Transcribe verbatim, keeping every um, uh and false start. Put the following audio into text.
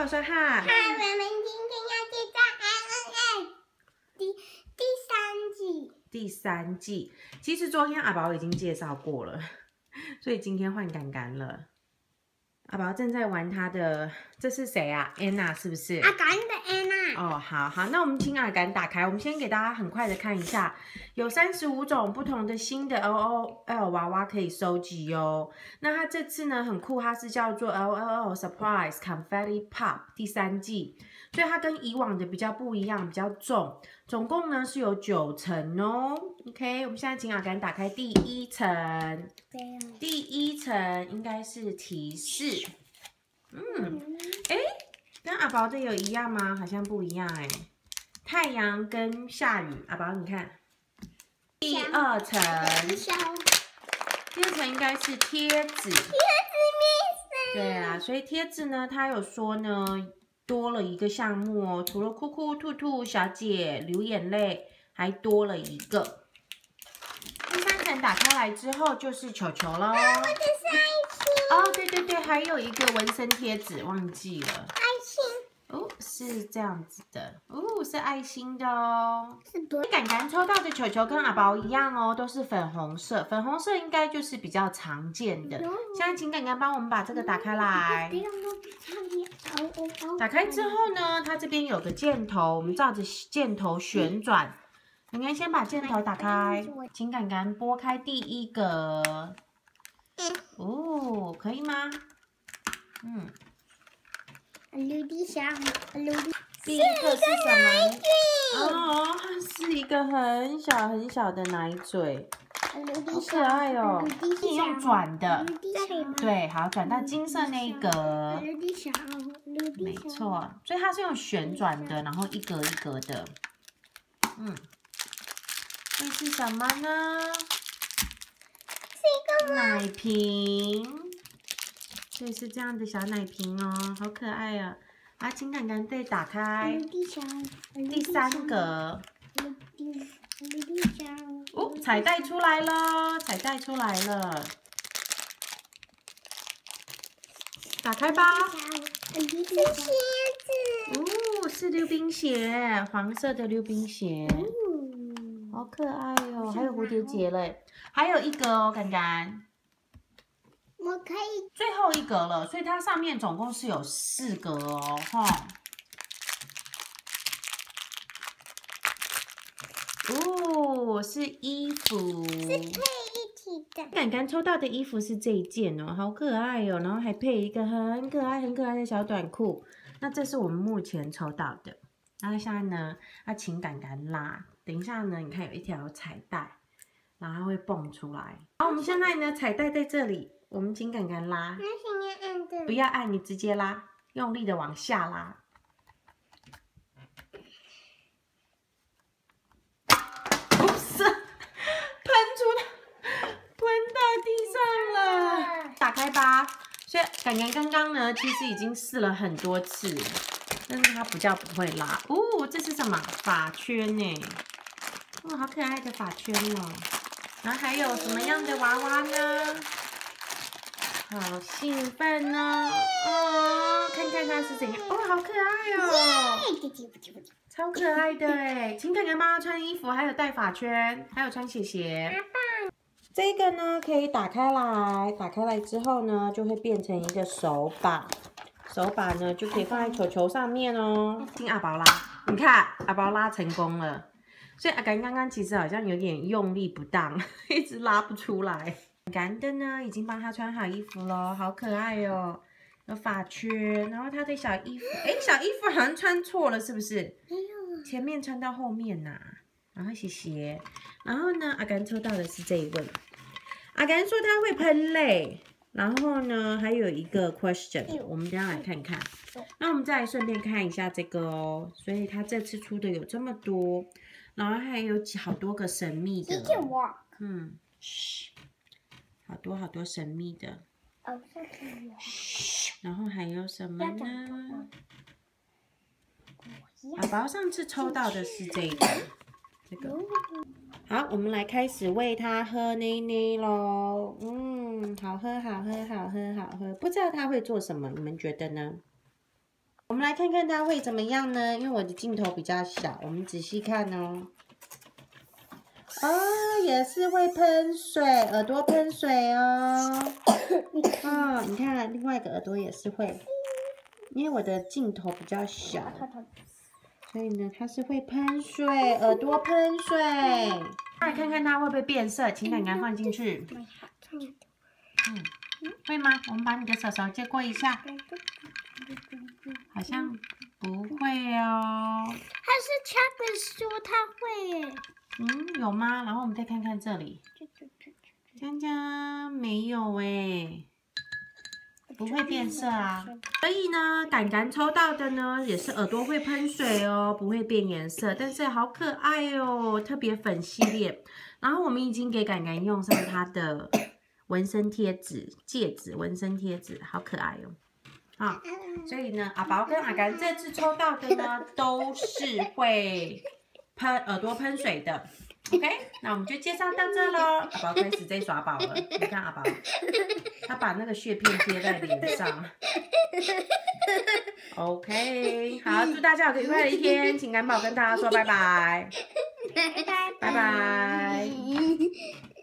我说哈。 嗨，我们今天要介绍 I N S 第第三季。 第三季，其实昨天阿宝已经介绍过了，所以今天换干干了。阿宝正在玩他的，这是谁啊 ？Anna 是不是？ 阿甘的 Anna。 哦，好好，那我们请阿甘打开，我们先给大家很快的看一下，有三十五种不同的新的 L O L 娃娃可以收集哦。那它这次呢很酷，它是叫做 L O L Surprise Confetti Pop 第三季，所以它跟以往的比较不一样，比较重，总共呢是有九层哦。OK， 我们现在请阿甘打开第一层，第一层应该是提示，嗯，哎。跟阿宝的有一样吗？好像不一样哎。太阳跟下雨，阿宝你看，第二层，第二层应该是贴纸。贴纸 ，Miss。 对啊，所以贴纸呢，它有说呢，多了一个项目哦，除了酷酷兔兔小姐流眼泪，还多了一个。第三层打开来之后就是球球喽。 啊，我的是爱心。 哦，对对对，还有一个纹身贴纸，忘记了。 爱心。 哦，是这样子的，哦，是爱心的哦。 是多。 敢敢抽到的球球跟阿宝一样哦，都是粉红色，粉红色应该就是比较常见的。现在请敢敢帮我们把这个打开来。打开之后呢，它这边有个箭头，我们照着箭头旋转。敢敢先把箭头打开，请敢敢拨开第一个。哦，可以吗？嗯。 绿地小，绿地。 第一个是什么？哦，它是一个很小很小的奶嘴，好可爱哦！是用转的，对，好，转到金色那一格，没错，所以它是用旋转的，然后一格一格的。嗯，这是什么呢？ 是一个奶瓶。所以是这样的小奶瓶哦，好可爱啊！啊，请敢敢再打开第三格。哦，彩带出来了，彩带出来了，打开吧。 是鞋子。 哦，是溜冰鞋，黄色的溜冰鞋，好可爱哦！还有蝴蝶结嘞，还有一个哦，敢敢。 我可以最后一格了，所以它上面总共是有四格哦，哈。哦，是衣服， 是配一起的。 敢敢抽到的衣服是这一件哦，好可爱哦，然后还配一个很可爱、很可爱的小短裤。那这是我们目前抽到的。然后现在呢，要请敢敢拉。等一下呢，你看有一条彩带，然后它会蹦出来。好，我们现在呢，彩带在这里。我们请敢敢拉， 那现在按的， 不要按，你直接拉，用力的往下拉。不是，喷出了，喷到地上了。打开吧。所以敢敢刚刚呢，其实已经试了很多次，但是它比较不会拉。哦，这是什么？发圈呢？哦，好可爱的发圈哦。然后还有什么样的娃娃呢？好兴奋哦！哦，看看它是怎样哦，好可爱哦，超可爱的哎！请敢敢帮他穿衣服，还有戴发圈，还有穿鞋鞋。这个呢可以打开来，打开来之后呢就会变成一个手把，手把呢就可以放在球球上面哦。听阿宝拉，你看阿宝拉成功了，所以阿甘刚刚其实好像有点用力不当，一直拉不出来。干的呢，已经帮他穿好衣服了，好可爱哦，有发圈，然后他的小衣服，哎，小衣服好像穿错了，是不是？ 没有， 前面穿到后面呐、啊，然后鞋鞋，然后呢，阿甘抽到的是这一位，阿甘说他会喷泪，然后呢，还有一个 question， 我们等一下来看看，那我们再来顺便看一下这个哦，所以他这次出的有这么多，然后还有好多个神秘的，嗯，嘘。好多好多神秘的，然后还有什么呢？宝宝上次抽到的是这个，这个。好，我们来开始喂它喝奶奶咯。嗯，好喝，好喝，好喝，好喝。不知道它会做什么，你们觉得呢？ 我们来看看它会怎么样呢？因为我的镜头比较小，我们仔细看哦。哦，也是会喷水，耳朵喷水哦。哦，你看另外一个耳朵也是会，因为我的镜头比较小，所以呢它是会喷水，耳朵喷水。来看看它会不会变色，请敢敢放进去。嗯，会吗？我们把你的手手接过一下，好像不会哦。 它是插本书，它会耶。 嗯，有吗？然后我们再看看这里，江江没有哎，不会变色啊。所以呢，敢敢抽到的呢，也是耳朵会喷水哦，不会变颜色，但是好可爱哦，特别粉系列。然后我们已经给敢敢用上它的纹身贴纸、戒指、纹身贴纸，好可爱哦。啊，所以呢，阿宝跟阿甘这次抽到的呢，都是会喷耳朵喷水的。OK， 那我们就介绍到这喽。阿宝开始在耍宝了，你看阿宝，他把那个屑片贴在脸上。OK， 好，祝大家有个愉快的一天，请甘宝跟大家说拜拜， 拜拜， 拜拜。